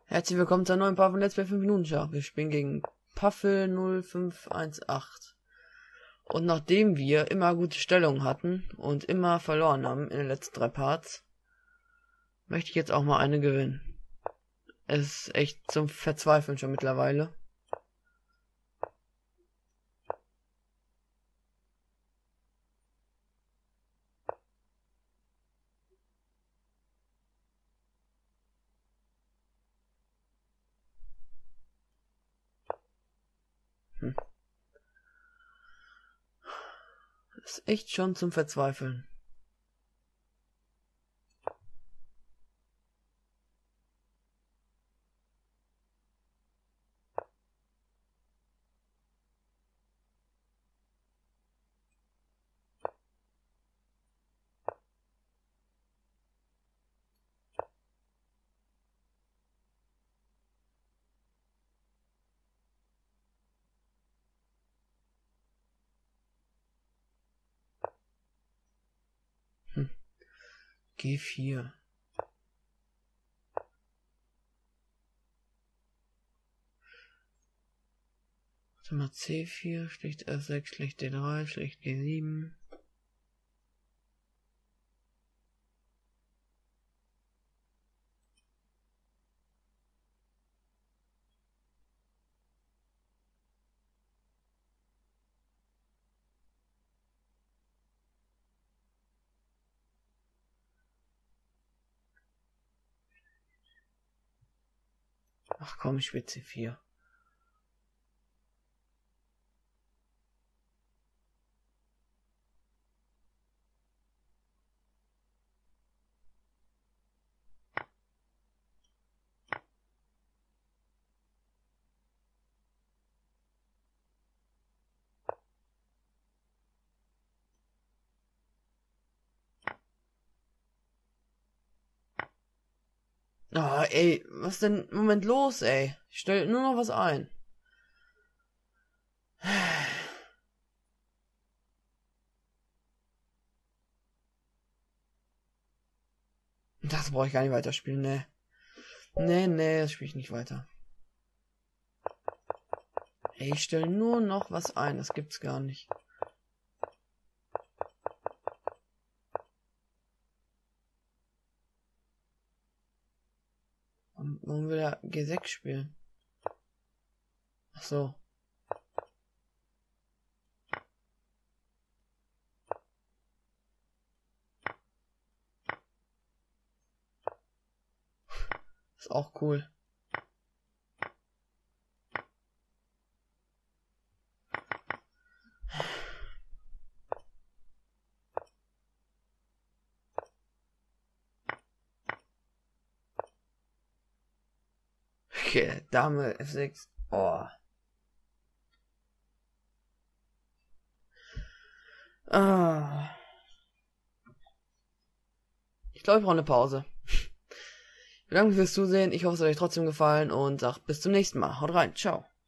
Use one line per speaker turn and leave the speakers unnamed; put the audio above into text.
Herzlich willkommen zur neuen Part von Let's Play 5 Minuten Schach. Wir spielen gegen Puffel 0518. Und nachdem wir immer gute Stellung hatten und immer verloren haben in den letzten 3 Parts, möchte ich jetzt auch mal eine gewinnen. Es ist echt zum Verzweifeln schon mittlerweile. Ist echt schon zum Verzweifeln. G4. Warte mal, C4, schlicht F6, schlicht D3, schlicht G7. Ach komm, ich spiele C4. Ah, ey, was denn im Moment los, ey? Ich stell nur noch was ein. Das brauche ich gar nicht weiterspielen, ne. Nee, das spiele ich nicht weiter. Ey, ich stelle nur noch was ein, das gibt's gar nicht. Warum will er G6 spielen? Ach so. Ist auch cool. Okay, Dame F6. Oh. Ah. Ich glaube, ich brauche eine Pause. Ich bedanke mich fürs Zusehen. Ich hoffe, es hat euch trotzdem gefallen und sag bis zum nächsten Mal. Haut rein. Ciao.